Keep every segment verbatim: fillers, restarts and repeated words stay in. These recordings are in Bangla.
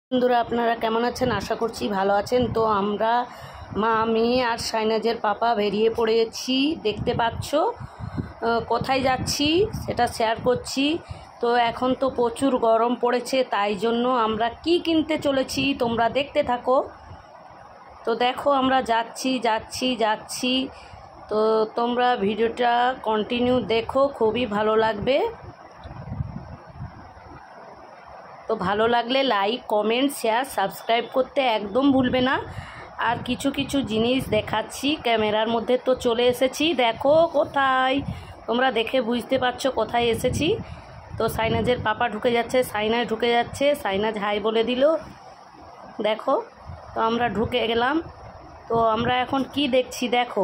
বন্ধুরা আপনারা কেমন আছেন? আশা করছি ভালো আছেন। তো আমরা মা আমি আর সাইনাজের পাপা বেরিয়ে পড়েছি, দেখতে পাচ্ছ। কোথায় যাচ্ছি সেটা শেয়ার করছি। তো এখন তো প্রচুর গরম পড়েছে, তাই জন্য আমরা কি কিনতে চলেছি তোমরা দেখতে থাকো। তো দেখো আমরা যাচ্ছি যাচ্ছি যাচ্ছি তো তোমরা ভিডিওটা কন্টিনিউ দেখো, খুবই ভালো লাগবে। তো ভালো লাগলে লাইক, কমেন্ট, শেয়ার, সাবস্ক্রাইব করতে একদম ভুলবে না। আর কিছু কিছু জিনিস দেখাচ্ছি ক্যামেরার মধ্যে। তো চলে এসেছি, দেখো কোথায়, তোমরা দেখে বুঝতে পারছো কোথায় এসেছি। তো সাইনাজের পাপা ঢুকে যাচ্ছে, সাইনাজ ঢুকে যাচ্ছে, সাইনাজ হাই বলে দিল, দেখো। তো আমরা ঢুকে গেলাম। তো আমরা এখন কি দেখছি দেখো,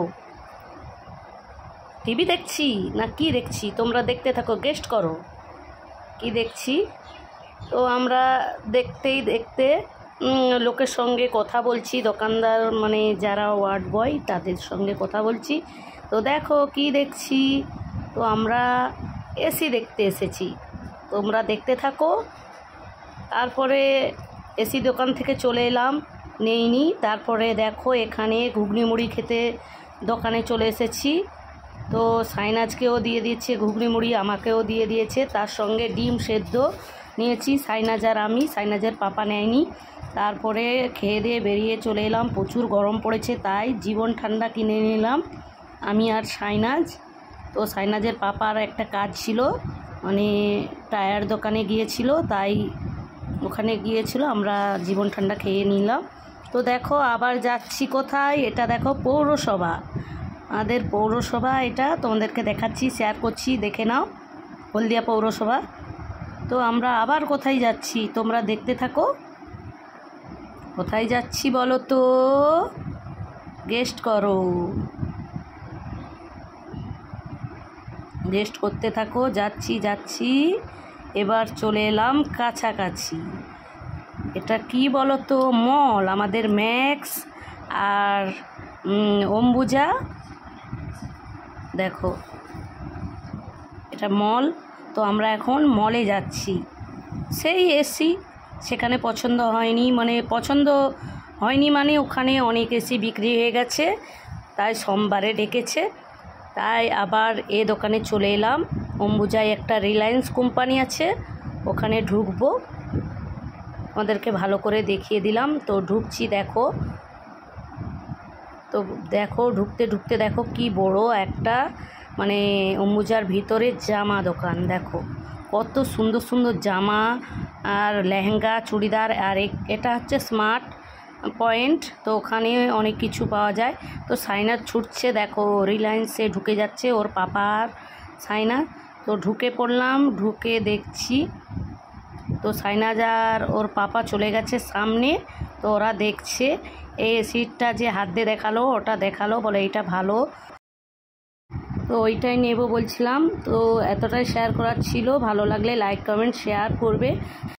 টিভি দেখছি না কি দেখছি তোমরা দেখতে থাকো, গেস্ট করো কি দেখছি। তো আমরা দেখতেই দেখতে লোকের সঙ্গে কথা বলছি, দোকানদার মানে যারা ওয়ার্ড বয় তাদের সঙ্গে কথা বলছি। তো দেখো কি দেখছি, তো আমরা এসি দেখতে এসেছি, তোমরা দেখতে থাকো। তারপরে এসি দোকান থেকে চলে এলাম, নেইনি। তারপরে দেখো এখানে ঘুগনি মুড়ি খেতে দোকানে চলে এসেছি। তো সাইনাজকেও দিয়ে দিয়েছে ঘুগনি মুড়ি, আমাকেও দিয়ে দিয়েছে, তার সঙ্গে ডিম সেদ্ধ নিয়েছি সাইনাজ আর আমি, সাইনাজের পাপা নেয়নি। তারপরে খেয়ে দিয়ে বেরিয়ে চলে এলাম, প্রচুর গরম পড়েছে তাই জীবন ঠান্ডা কিনে নিলাম আমি আর সাইনাজ। তো সাইনাজের পাপার একটা কাজ ছিল, মানে টায়ার দোকানে গিয়েছিল, তাই ওখানে গিয়েছিল, আমরা জীবন ঠান্ডা খেয়ে নিলাম। তো দেখো আবার যাচ্ছি কোথায়, এটা দেখো পৌরসভা, আমাদের পৌরসভা, এটা তোমাদেরকে দেখাচ্ছি, শেয়ার করছি, দেখে নাও, হলদিয়া পৌরসভা। তো আমরা আবার কোথায় যাচ্ছি তোমরা দেখতে থাকো। কোথায় যাচ্ছি বলো তো, গেস্ট করো, গেস্ট করতে থাকো। যাচ্ছি যাচ্ছি এবার চলে এলাম কাছাকাছি। এটা কি বলো তো, মল, আমাদের ম্যাক্স আর অম্বুজা, দেখো এটা মল। তো আমরা এখন মলে যাচ্ছি, সেই এসি সেখানে পছন্দ হয়নি, মানে পছন্দ হয়নি মানে ওখানে অনেক এসি বিক্রি হয়ে গেছে, তাই সোমবারে ডেকেছে, তাই আবার এ দোকানে চলে এলাম। অম্বুজায় একটা রিলায়েন্স কোম্পানি আছে, ওখানে ঢুকবো, আমাদেরকে ভালো করে দেখিয়ে দিলাম। তো ঢুকছি, দেখো। তো দেখো ঢুকতে ঢুকতে দেখো কি বড় একটা মানে অম্বুজার ভিতরে জামা দোকান, দেখো কত সুন্দর সুন্দর জামা আর লেহেঙ্গা, চুড়িদার। আর এটা হচ্ছে স্মার্ট পয়েন্ট, তো ওখানে অনেক কিছু পাওয়া যায়। তো সাইনাজ ছুটছে, দেখো রিলায়েন্সে ঢুকে যাচ্ছে ওর পাপার সাইনা। তো ঢুকে পড়লাম, ঢুকে দেখছি তো সাইনাজ আর ওর পাপা চলে গেছে সামনে, তো ওরা দেখছে। এই সিটটা যে হাত দিয়ে দেখালো, ওটা দেখালো, বলে এইটা ভালো, তো ওইটাই নেব বলছিলাম। তো এতটাই শেয়ার করার ছিল, ভালো লাগলে লাইক, কমেন্ট, শেয়ার করবে।